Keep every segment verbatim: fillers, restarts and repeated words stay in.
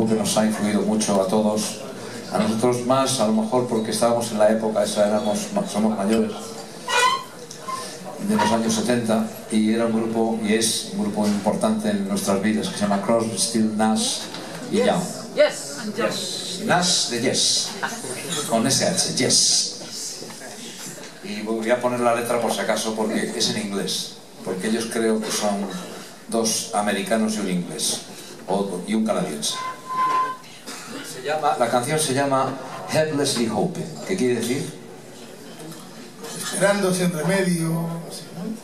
que nos ha influido mucho a todos, a nosotros más, a lo mejor porque estábamos en la época esa, éramos, somos mayores, de los años setenta, y era un grupo, y es un grupo importante en nuestras vidas, que se llama Crosby, Stills, Nash y Young. Yes. Yes. Nash de Yes, con ese H, Yes. Y voy a poner la letra por si acaso porque es en inglés, porque ellos creo que son dos americanos y un inglés, o, y un canadiense. Se llama, la canción se llama Helplessly Hoping, ¿qué quiere decir? Esperando sin remedio, así,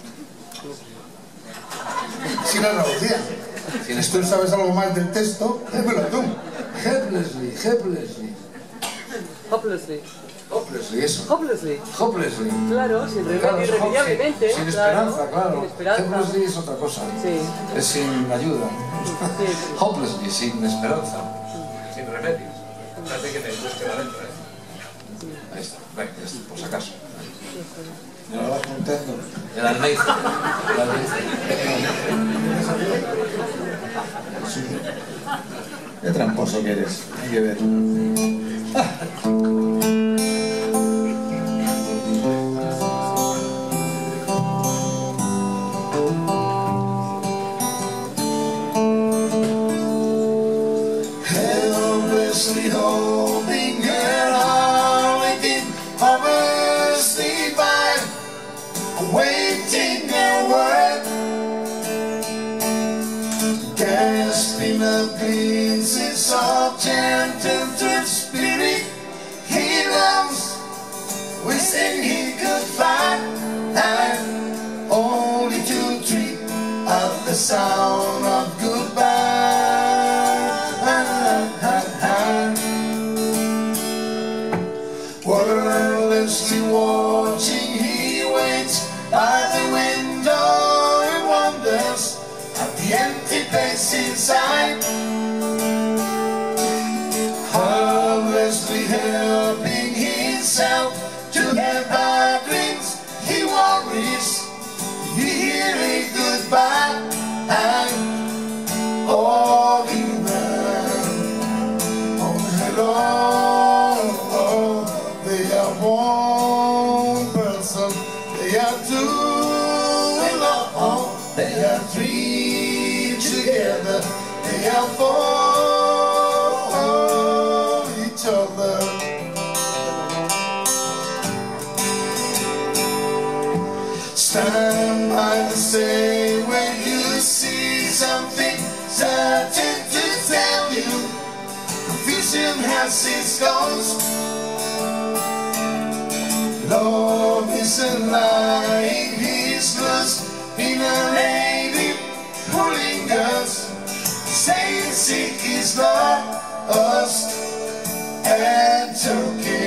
¿no? Sin analogía. Si tú sabes algo más del texto, dímelo tú. Helplessly, helplessly. Hopelessly. Hopelessly, eso. Hopelessly. Hopelessly. Claro, sin remedio, Claro, irremediablemente. Sin, sin claro, esperanza, claro. Sin esperanza. Helplessly es otra cosa. Sí. Es sin ayuda. Sí, sí. Hopelessly, sin esperanza. Sin remedio. Fíjate que me busque la letra, ¿eh? Ahí está, venga, ya está, por si acaso. ¿Me lo vas contando? El Almeiza. El Almeiza. Qué tramposo que eres, hay que ver. Helplessly hoping and waiting, hopelessly by waiting their word, gasping a glimpses of gentle spirit he loves, wishing he could find, and only to dream of the sound of goodbye. Wordlessly watching, he waits by the window and wonders at the empty place inside. Harmlessly helping himself to have bad dreams, he worries, he hearing goodbye, and all in vain. Oh, hello, oh, they are one person, they are two alone, they are three together, they are four each other. Stand by the say when you see something certain to tell you. Confusion has its ghost. Love isn't lying, he's lost in a lady who lingers, saying sick is lost and took it.